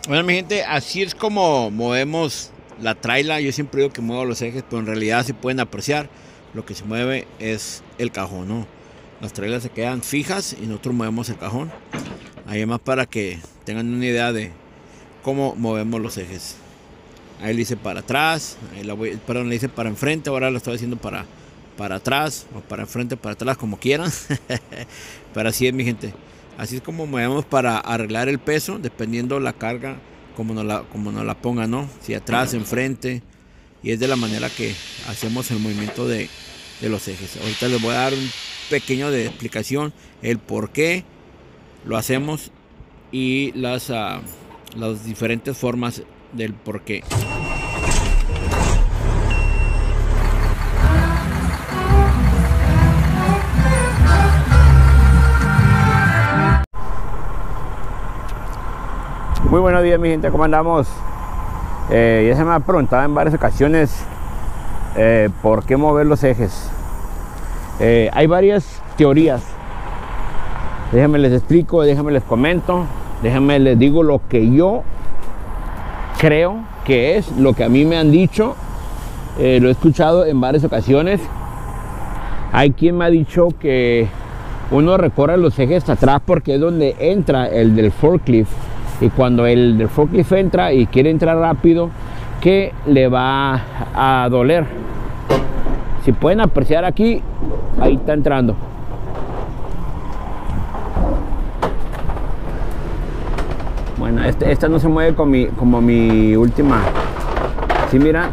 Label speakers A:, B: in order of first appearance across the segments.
A: Bueno, mi gente, así es como movemos la traila. Yo siempre digo que muevo los ejes, pero en realidad se pueden apreciar. Lo que se mueve es el cajón, ¿no? Las trailas se quedan fijas y nosotros movemos el cajón. Ahí más para que tengan una idea de cómo movemos los ejes. Ahí le hice para atrás, le hice para enfrente, ahora lo estoy haciendo para atrás, o para enfrente, para atrás, como quieran. Pero así es, mi gente. Así es como movemos para arreglar el peso, dependiendo la carga, como nos la ponga, ¿no? Si atrás, enfrente. Y es de la manera que hacemos el movimiento de los ejes. Ahorita les voy a dar un pequeño de explicación, el por qué lo hacemos y las diferentes formas del por qué. Muy buenos días, mi gente, ¿cómo andamos? Ya se me ha preguntado en varias ocasiones por qué mover los ejes. Hay varias teorías. Déjenme les explico, déjenme les comento, déjenme les digo lo que yo creo que es, lo que a mí me han dicho. Lo he escuchado en varias ocasiones. Hay quien me ha dicho que uno recorre los ejes hasta atrás porque es donde entra el del forklift. Y cuando el del forklift entra y quiere entrar rápido, que le va a doler. Si pueden apreciar aquí, ahí está entrando. Bueno, esta no se mueve como mi última. ¿Sí mira?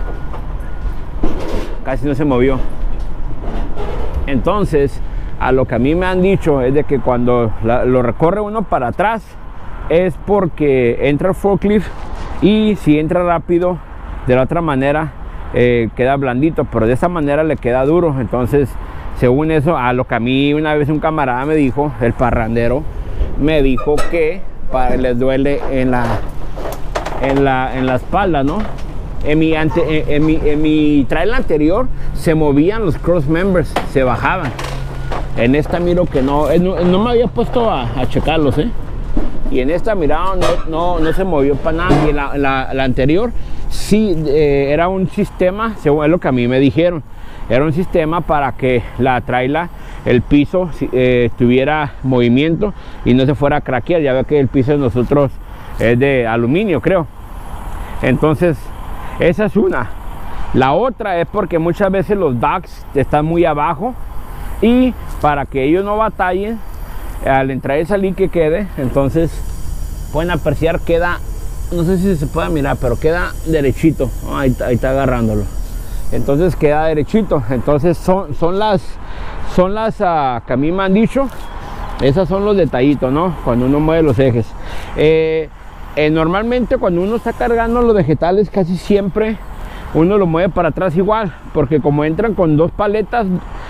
A: Casi no se movió. Entonces, a lo que a mí me han dicho es de que cuando lo recorre uno para atrás, es porque entra el forklift y si entra rápido, de la otra manera queda blandito, pero de esta manera le queda duro. Entonces, según eso, a lo que a mí una vez un camarada me dijo, el parrandero, me dijo que les duele en la espalda, ¿no? En mi trailer anterior se movían los cross members, se bajaban. En esta miro que no me había puesto a checarlos, y en esta mirada no se movió para nada. Y en la anterior sí era un sistema, según es lo que a mí me dijeron, era un sistema para que la traila, el piso tuviera movimiento y no se fuera a craquear. Ya veo que el piso de nosotros es de aluminio, creo. Entonces esa es una. La otra es porque muchas veces los docks están muy abajo y para que ellos no batallen al entrar y salir que quede, entonces pueden apreciar, queda, no sé si se puede mirar, pero queda derechito. Ahí está agarrándolo. Entonces queda derechito. Entonces son las que a mí me han dicho. Esos son los detallitos, ¿no? Cuando uno mueve los ejes. Normalmente cuando uno está cargando los vegetales, casi siempre uno lo mueve para atrás igual, porque como entran con dos paletas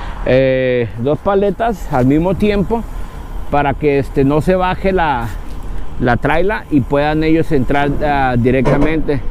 A: al mismo tiempo, para que no se baje la traila y puedan ellos entrar directamente.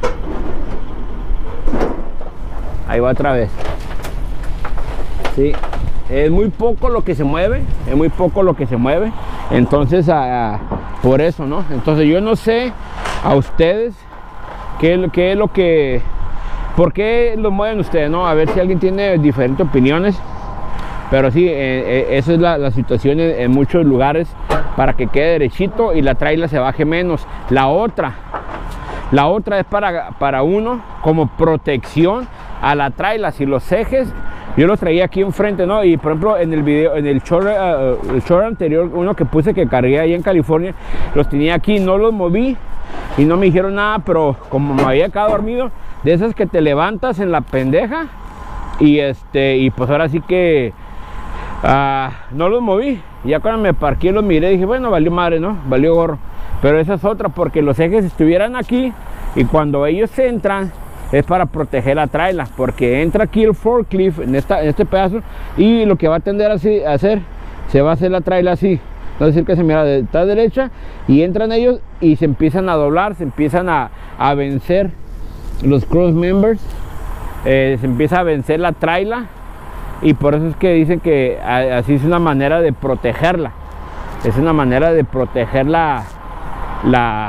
A: Ahí va otra vez. Sí, es muy poco lo que se mueve, entonces por eso, ¿no? Entonces yo no sé a ustedes qué es lo que, por qué lo mueven ustedes, ¿no? A ver si alguien tiene diferentes opiniones. Pero sí, esa es la situación en muchos lugares, para que quede derechito y la traila se baje menos. La otra es para uno como protección a la traila. Si los ejes, yo los traía aquí enfrente, ¿no? Y por ejemplo en el video, en el short anterior, uno que puse que cargué ahí en California, los tenía aquí, no los moví y no me dijeron nada, pero como me había quedado dormido, de esas que te levantas en la pendeja, y pues ahora sí que no los moví. Ya cuando me parqué los miré, dije, bueno, valió madre, ¿no? Valió gorro. Pero esa es otra, porque los ejes estuvieran aquí y cuando ellos entran es para proteger la traila, porque entra aquí el forklift en este pedazo y lo que va a tender a hacer, se va a hacer la traila así. Es decir, que se mira de esta derecha y entran ellos y se empiezan a doblar, se empiezan a vencer los cross members, se empieza a vencer la traila. Y por eso es que dicen que así es una manera de protegerla. Es una manera de proteger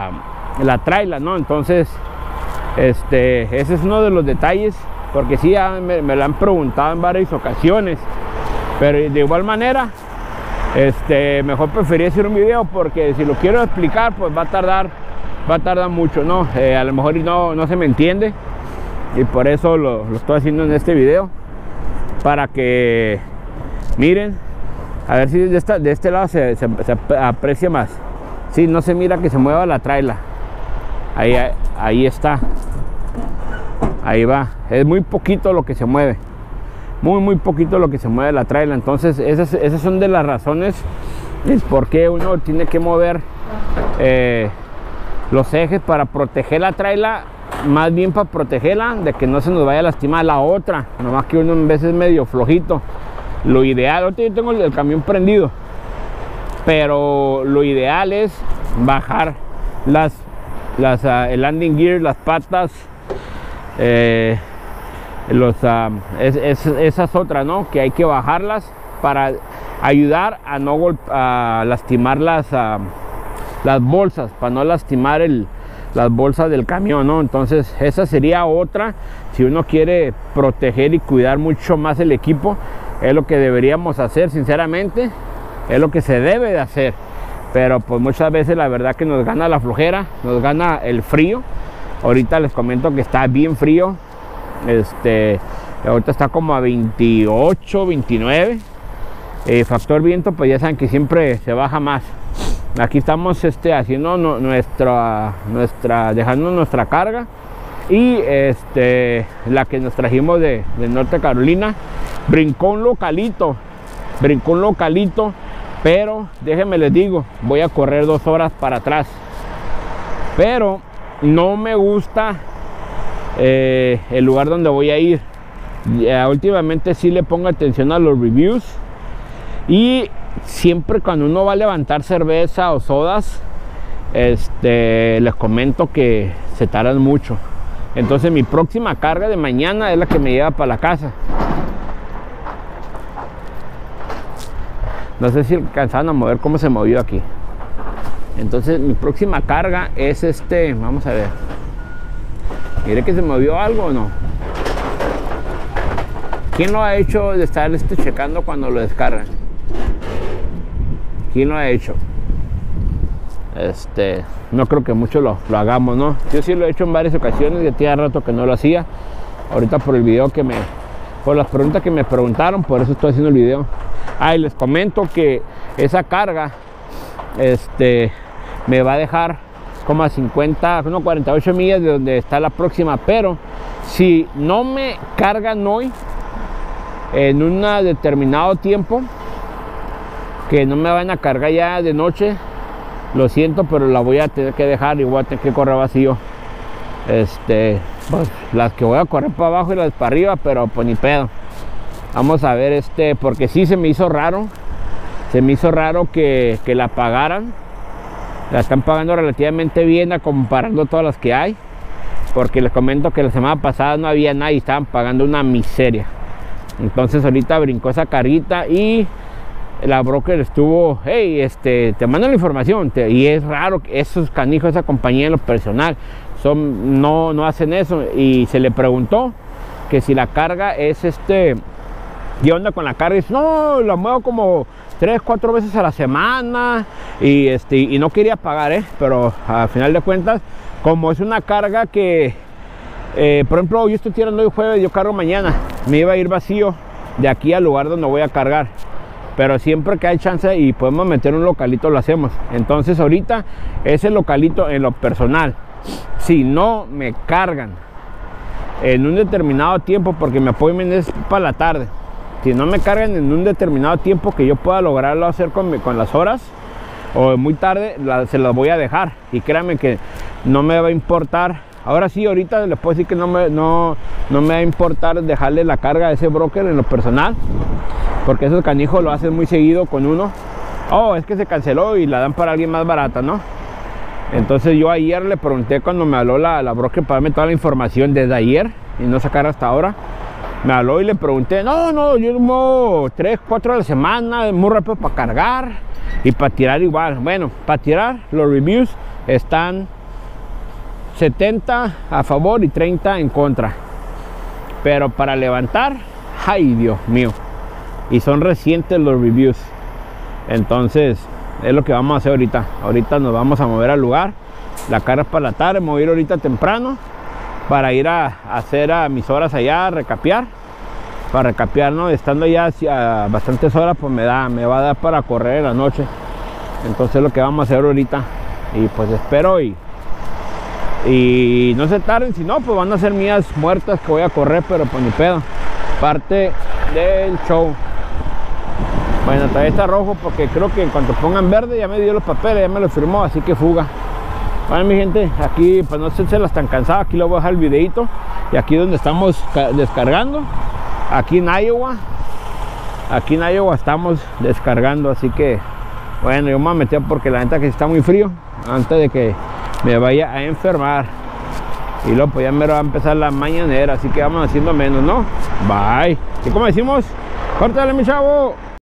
A: la trailer, ¿no? Entonces ese es uno de los detalles, porque sí, me lo han preguntado en varias ocasiones, pero de igual manera mejor preferí hacer un video, porque si lo quiero explicar pues va a tardar mucho, ¿no? A lo mejor no se me entiende, y por eso lo estoy haciendo en este video, para que miren, a ver si de este lado se aprecia más. Sí, no se mira que se mueva la trailer. Ahí está. Ahí va. Es muy poquito lo que se mueve. Muy poquito lo que se mueve la trailer. Entonces esas son de las razones el por qué uno tiene que mover los ejes, para proteger la trailer, más bien para protegerla de que no se nos vaya a lastimar la otra. Nomás que uno en veces es medio flojito. Lo ideal, ahorita yo tengo el camión prendido, pero lo ideal es bajar el landing gear, las patas, esas otras, ¿no? Que hay que bajarlas para ayudar a no lastimar las bolsas, para no lastimar las bolsas del camión, ¿no? Entonces esa sería otra. Si uno quiere proteger y cuidar mucho más el equipo, es lo que deberíamos hacer, sinceramente, es lo que se debe de hacer. Pero pues muchas veces la verdad que nos gana la flojera, nos gana el frío. Ahorita les comento que está bien frío. Ahorita está como a 28, 29. Factor viento, pues ya saben que siempre se baja más. Aquí estamos haciendo dejando nuestra carga, y la que nos trajimos de Norte Carolina brincó un localito, pero déjenme les digo, voy a correr 2 horas para atrás, pero no me gusta el lugar donde voy a ir. Últimamente sí le pongo atención a los reviews, y siempre cuando uno va a levantar cerveza o sodas, les comento que se tardan mucho. Entonces mi próxima carga de mañana es la que me lleva para la casa. No sé si alcanzaron a mover cómo se movió aquí. Entonces mi próxima carga es vamos a ver. Mire que se movió algo o no. ¿Quién lo ha hecho de estar checando cuando lo descargan? ¿Quién lo ha hecho? No creo que mucho lo hagamos, ¿no? Yo sí lo he hecho en varias ocasiones, ya tenía rato que no lo hacía. Ahorita por el video por las preguntas que me preguntaron, por eso estoy haciendo el video. Y les comento que esa carga me va a dejar como a 48 millas de donde está la próxima, pero si no me cargan hoy en un determinado tiempo, que no me van a cargar ya de noche, lo siento, pero la voy a tener que dejar y voy a tener que correr vacío. Pues, las que voy a correr para abajo y las para arriba, pero pues ni pedo. Vamos a ver, porque sí se me hizo raro que la pagaran. La están pagando relativamente bien comparando todas las que hay, porque les comento que la semana pasada no había nada y estaban pagando una miseria. Entonces ahorita brincó esa carita y la broker estuvo, hey, te mando la información, y es raro que esos canijos, esa compañía en lo personal no hacen eso. Y se le preguntó que si la carga es ¿qué onda con la carga? Y dice, no, la muevo como 3-4 veces a la semana, y no quería pagar, pero al final de cuentas, como es una carga que por ejemplo, yo estoy tirando hoy jueves, yo cargo mañana, me iba a ir vacío de aquí al lugar donde voy a cargar, pero siempre que hay chance y podemos meter un localito, lo hacemos. Entonces ahorita ese localito, en lo personal, si no me cargan en un determinado tiempo, porque mi appointment es para la tarde, si no me cargan en un determinado tiempo que yo pueda lograrlo hacer con las horas, o muy tarde, se las voy a dejar, y créanme que no me va a importar. Ahora sí, ahorita les puedo decir que no me va a importar dejarle la carga a ese broker en lo personal, porque esos canijos lo hacen muy seguido con uno. Oh, es que se canceló y la dan para alguien más barata, ¿no? Entonces yo ayer le pregunté, cuando me habló la broker para darme toda la información desde ayer y no sacar hasta ahora, me habló y le pregunté, no, yo muevo 3-4 a la semana, muy rápido para cargar y para tirar igual. Bueno, para tirar los reviews están 70 a favor y 30 en contra. Pero para levantar, ay Dios mío. Y son recientes los reviews. Entonces es lo que vamos a hacer ahorita. Ahorita nos vamos a mover al lugar. La carga es para la tarde. Me voy a ir ahorita temprano para ir a hacer a mis horas allá, a recapear. Para recapear, ¿no? Estando ya hacia bastantes horas, pues me va a dar para correr en la noche. Entonces es lo que vamos a hacer ahorita. Y pues espero y no se tarden, si no, pues van a ser mías muertas que voy a correr, pero pues ni pedo. Parte del show. Bueno, todavía está rojo porque creo que en cuanto pongan verde ya me dio los papeles, ya me lo firmó, así que fuga. Bueno, mi gente, aquí pues no sé si las tan cansadas, aquí lo voy a dejar el videito. Y aquí donde estamos descargando, aquí en Iowa estamos descargando, así que bueno, yo me voy a meter porque la neta que está muy frío antes de que me vaya a enfermar. Y luego pues ya me va a empezar la mañanera, así que vamos haciendo menos, ¿no? Bye. ¿Y cómo decimos? Córtale, mi chavo.